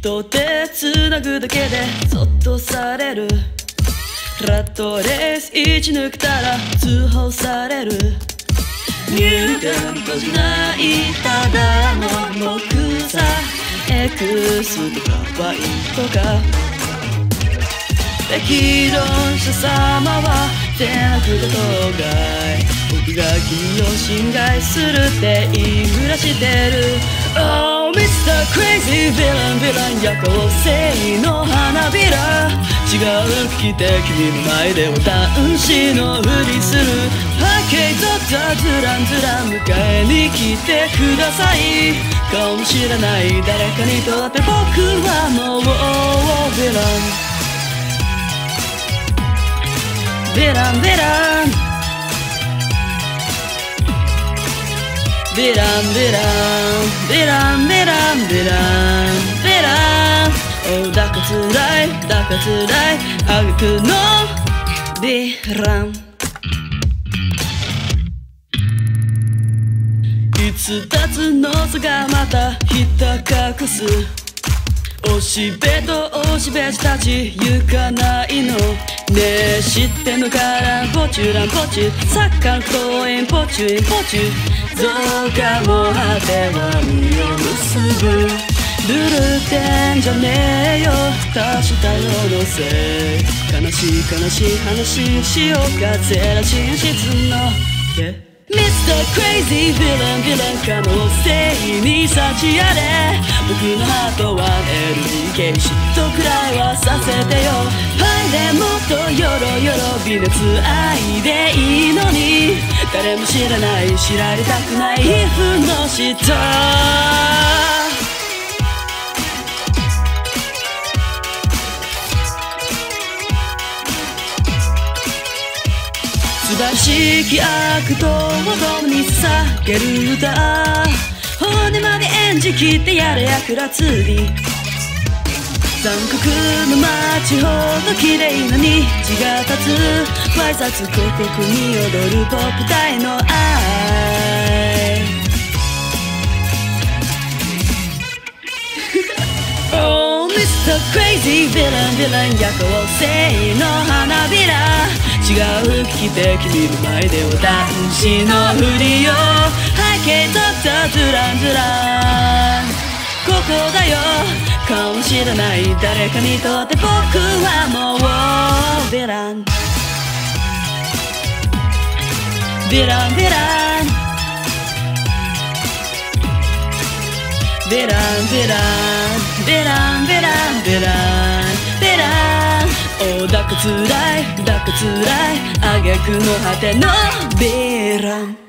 と手つなぐだけでそっとされる。ラットレース1抜けたら通報される。入店とじないただの僕さ。エクスとかワインとか適論者様は手なくことがい。僕が君を侵害するって言いふらしてる。 Oh Mr. Crazy Villain Villain 夜行性の花びら。違う服着て君の前で男子のふりする。背景取ったズランズラン迎えに来てください。顔も知らない誰かにとって僕はもうヴィラン。ヴィランヴィランヴィランヴィランヴィランヴィランヴィランヴィラン。おだかつらいだかつらい挙句のヴィラン。いつたつの差がまたひた隠す。おしべとおしべたち行かないのねえ知ってんのか。ランポチュランポチュサッカー公園ポチュインポチュ増加も果ては実を結ぶ。ルルってんじゃねえよ足したよのせい。悲しい悲しい話しようかゼラチン質のMr. Crazy Villain Villain 可能性に幸あれ。僕のハートは LDK 嫉妬くらいはさせてよ。はいでもっとよろよろ微熱愛でいいのに。誰も知らない知られたくない皮膚の下。素晴らしき悪党を共に捧げる歌。骨まで演じきってやれやくらつり。残酷の街ほど綺麗な虹が立つ。ワイザツ広告に踊るポップ隊の愛。Oh Mr. Crazy Villain Villain 夜行性の花びら。違う服着て君の前で男子のふりよ。背景取ったズランズランここだよ。顔も知らない誰かにとって僕はもうヴィランヴィランヴィランヴィランヴィランヴィランヴィランヴィランヴィラン。おだかつらいだかつらい挙句の果てのヴィラン。